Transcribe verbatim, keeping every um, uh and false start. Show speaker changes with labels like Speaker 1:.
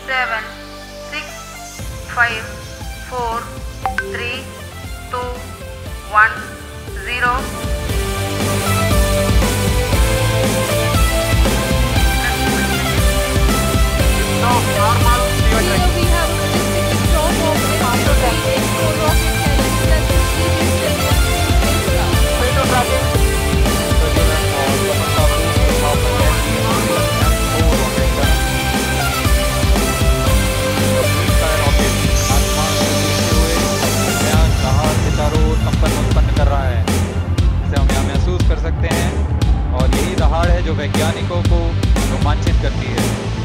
Speaker 1: seven, six, five, four, three, two, one, zero.
Speaker 2: No, normal.
Speaker 3: Here we have a logistic stop of S U V X four rocket carrier that will see this Chandrayaan spacecraft.
Speaker 2: Window traffic.
Speaker 4: President और Mohammed Abu Bakr M four rocket का इसका rocket आसमान से उड़ते हुए नया जहाज सितारों और कंपन उत्पन्न कर रहा है, इसे हम यहाँ महसूस कर सकते हैं। और यही दहाड़ है जो वैज्ञानिकों को रोमांचित करती है।